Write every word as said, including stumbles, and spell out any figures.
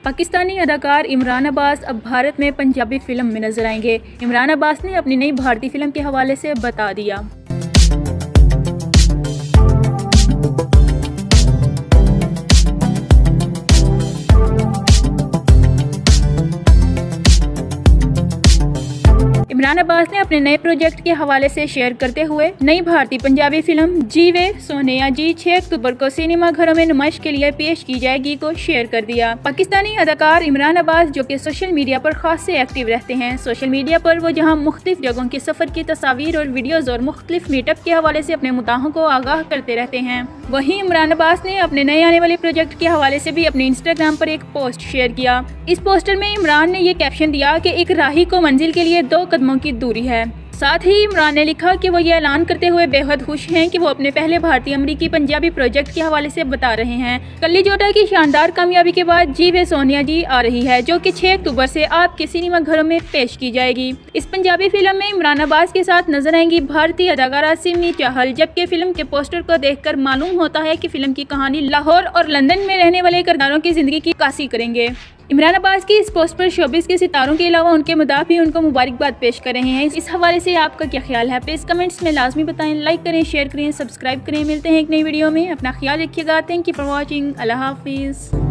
पाकिस्तानी अदाकार इमरान अब्बास अब भारत में पंजाबी फिल्म में नजर आएंगे। इमरान अब्बास ने अपनी नई भारतीय फिल्म के हवाले से बता दिया। इमरान अब्बास ने अपने नए प्रोजेक्ट के हवाले से शेयर करते हुए नई भारतीय पंजाबी फिल्म जी वे सोनिया जी छह अक्टूबर को सिनेमा घरों में नुमाइश के लिए पेश की जाएगी को शेयर कर दिया। पाकिस्तानी अदाकार इमरान अब्बास जो कि सोशल मीडिया पर खास से एक्टिव रहते हैं, सोशल मीडिया पर वो जहां मुख्तलिफ जगहों के सफर की तस्वीर और वीडियोज और मुख्तलिफ मीटअप के हवाले से अपने मुद्दाहों को आगाह करते रहते हैं। वहीं इमरान अब्बास ने अपने नए आने वाले प्रोजेक्ट के हवाले से भी अपने इंस्टाग्राम पर एक पोस्ट शेयर किया। इस पोस्टर में इमरान ने ये कैप्शन दिया कि एक राही को मंजिल के लिए दो कदमों की दूरी है। साथ ही इमरान ने लिखा कि वो ये ऐलान करते हुए बेहद खुश हैं कि वो अपने पहले भारतीय अमरीकी पंजाबी प्रोजेक्ट के हवाले से बता रहे हैं। कल्ली जोटा की शानदार कामयाबी के बाद जी वे सोनिया जी आ रही है, जो कि छह अक्टूबर से आपके सिनेमा घरों में पेश की जाएगी। इस पंजाबी फिल्म में इमरान अब्बास के साथ नजर आएंगी भारतीय अदाकारा सिमी चाहल, जबकि फिल्म के पोस्टर को देखकर मालूम होता है कि फिल्म की कहानी लाहौर और लंदन में रहने वाले किरदारों की जिंदगी की अक्कासी करेंगे। इमरान अब्बास की इस पोस्ट पर शोबिस के सितारों के अलावा उनके मुदाफ भी उनको मुबारकबाद पेश कर रहे हैं। इस हवाले से आपका क्या ख्याल है, प्लीज़ कमेंट्स में लाजमी बताएं। लाइक करें, शेयर करें, सब्सक्राइब करें। मिलते हैं एक नई वीडियो में। अपना ख्याल रखिएगा। Thank you for watching. अल्लाह हाफिज़।